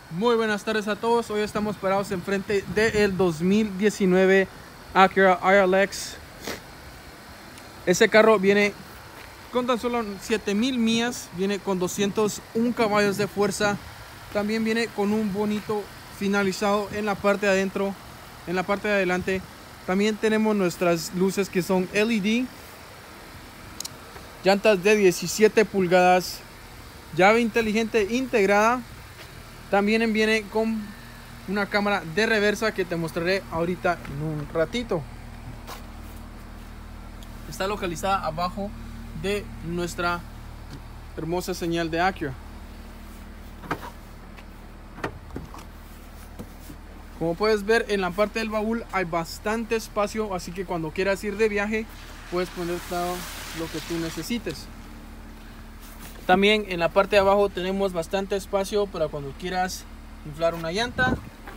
Muy buenas tardes a todos. Hoy estamos parados enfrente del 2019 Acura RLX. Ese carro viene con tan solo 7000 millas, viene con 201 caballos de fuerza. También viene con un bonito finalizado en la parte de adentro, en la parte de adelante. También tenemos nuestras luces que son LED, llantas de 17 pulgadas, llave inteligente integrada. También viene con una cámara de reversa que te mostraré ahorita en un ratito. Está localizada abajo de nuestra hermosa señal de Acura. Como puedes ver, en la parte del baúl hay bastante espacio, así que cuando quieras ir de viaje puedes poner todo lo que tú necesites. También en la parte de abajo tenemos bastante espacio para cuando quieras inflar una llanta.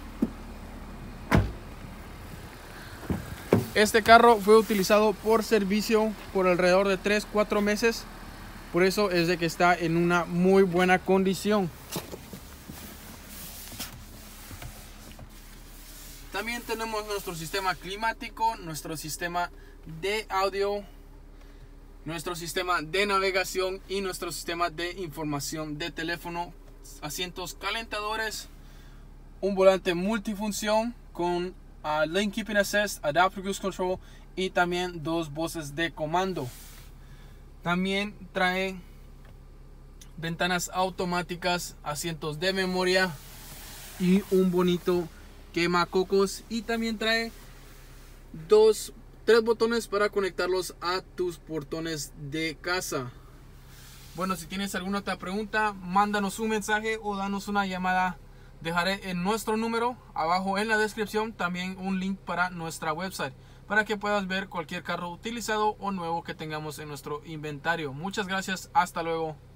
Este carro fue utilizado por servicio por alrededor de 3-4 meses. Por eso es de que está en una muy buena condición. También tenemos nuestro sistema climático, nuestro sistema de audio, nuestro sistema de navegación y nuestro sistema de información de teléfono, asientos calentadores, un volante multifunción con Lane Keeping Assist, Adaptive Cruise Control y también 2 voces de comando. También trae ventanas automáticas, asientos de memoria y un bonito quemacocos, y también trae 3 botones para conectarlos a tus portones de casa. Bueno, si tienes alguna otra pregunta, mándanos un mensaje o danos una llamada. Dejaré en nuestro número abajo en la descripción también un link para nuestra website para que puedas ver cualquier carro utilizado o nuevo que tengamos en nuestro inventario. Muchas gracias, hasta luego.